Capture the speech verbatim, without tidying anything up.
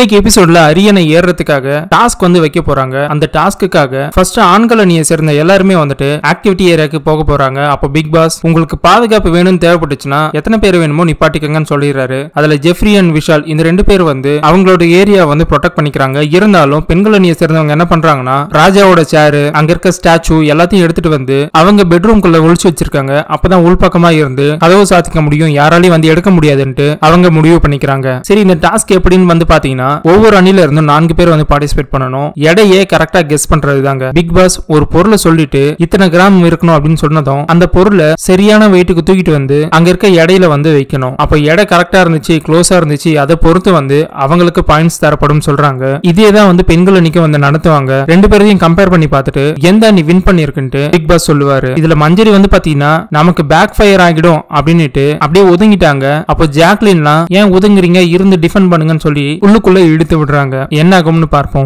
இன்னைக்கு எபிசோட்ல அரியணை ஏறதுக்காக டாஸ்க் வந்து வைக்க போறாங்க. அந்த டாஸ்க்குக்காக ஃபர்ஸ்ட் ஆண்கள் அணியை சேர்ந்த எல்லாருமே வந்துட்டு ஆக்டிவிட்டி ஏரியாக்கு போக போறாங்க. அப்போ பிக் பாஸ் உங்களுக்கு பாதுகாப்பு வேணும்னு தேவைப்பட்டுச்சுன்னா எத்தனை பேர் வேணுமோ நிப்பாட்டிக்கங்கன்னு சொல்லிடுறாரு. அதுல ஜெஃப்ரி அண்ட் விஷால் இந்த ரெண்டு பேர் வந்து அவங்களோட ஏரியா வந்து ப்ரொடெக்ட் பண்ணிக்கிறாங்க. இருந்தாலும் பெண்கள் அணியை சேர்ந்தவங்க என்ன பண்றாங்கன்னா ராஜாவோட சேரு அங்க இருக்க ஸ்டாச்சு எல்லாத்தையும் எடுத்துட்டு வந்து அவங்க பெட்ரூம்குள்ள ஒளிச்சு வச்சிருக்காங்க. அப்பதான் உள்பக்கமா இருந்து கதவு சாத்திக்க முடியும், யாராலையும் வந்து எடுக்க முடியாதுன்ட்டு அவங்க முடிவு பண்ணிக்கிறாங்க. சரி, இந்த டாஸ்க் எப்படின்னு வந்து பாத்தீங்கன்னா ஒவ்வொரு அணில இருந்து நான்கு பேர் வந்து பார்ட்டிசிபேட் பண்ணணும். எடையே கரெக்டா கெஸ் பண்றது தாங்க. பிக் பாஸ் ஒரு பொருளை சொல்லிட்டு இத்தனை கிராம் இருக்கணும் அப்படின்னு சொன்னதும் அந்த பொருளை சரியான வெயிட்டுக்கு தூக்கிட்டு வந்து அங்க இருக்க எடையில வந்து வைக்கணும். அப்ப எடை கரெக்டா இருந்துச்சு, க்ளோஸா இருந்துச்சு, அதை பொறுத்து வந்து அவங்களுக்கு பாயிண்ட்ஸ் தரப்படும் சொல்றாங்க. இதே தான் வந்து பெண்கள் அணிக்கு வந்து நடத்துவாங்க. ரெண்டு பேரையும் கம்பேர் பண்ணி பார்த்துட்டு எந்த அணி வின் பண்ணிருக்குன்ட்டு பிக் பாஸ் சொல்லுவாரு. இதுல மஞ்சரி வந்து பாத்தீங்கன்னா நமக்கு பேக் ஃபயர் ஆகிடும் அப்படின்னுட்டு அப்படியே ஒதுங்கிட்டாங்க. அப்போ ஜாக்லின்லாம் ஏன் ஒதுங்குறீங்க, இருந்து டிஃபெண்ட் பண்ணுங்கன்னு சொல்லி உள்ளுக்குள்ள இழுத்து விடுறாங்க. என்ன ஆகும்னு பார்ப்போம்.